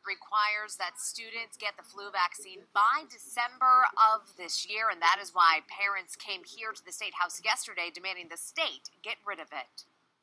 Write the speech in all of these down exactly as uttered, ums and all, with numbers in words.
requires that students get the flu vaccine by December of this year, and that is why parents came here to the State House yesterday demanding the state get rid of it.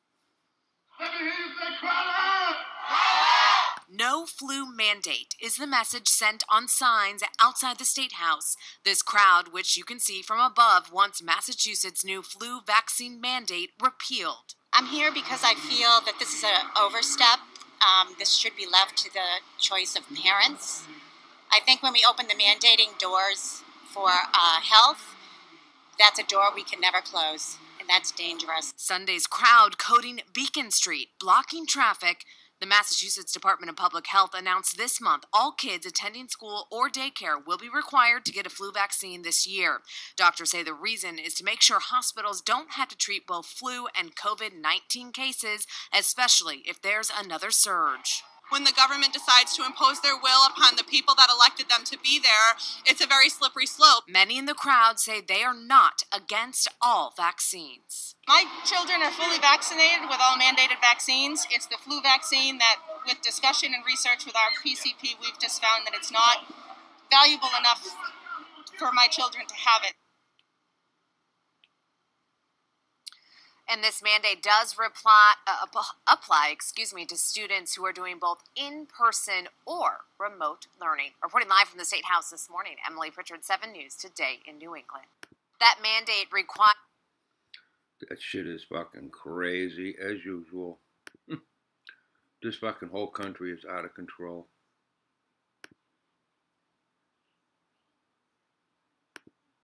No flu mandate is the message sent on signs outside the State House. This crowd, which you can see from above, wants Massachusetts' new flu vaccine mandate repealed. I'm here because I feel that this is an overstep. Um, this should be left to the choice of parents. I think when we open the mandating doors for uh, health, that's a door we can never close, and that's dangerous. Sunday's crowd coating Beacon Street, blocking traffic. The Massachusetts Department of Public Health announced this month all kids attending school or daycare will be required to get a flu vaccine this year. Doctors say the reason is to make sure hospitals don't have to treat both flu and COVID nineteen cases, especially if there's another surge. When the government decides to impose their will upon the people that elected them to be there, it's a very slippery slope. Many in the crowd say they are not against all vaccines. My children are fully vaccinated with all mandated vaccines. It's the flu vaccine that, with discussion and research with our P C P, we've just found that it's not valuable enough for my children to have it. And this mandate does reply, uh, apply excuse me, to students who are doing both in-person or remote learning. Reporting live from the State House this morning, Emily Pritchard, seven News Today in New England. That mandate requires... That shit is fucking crazy, as usual. This fucking whole country is out of control.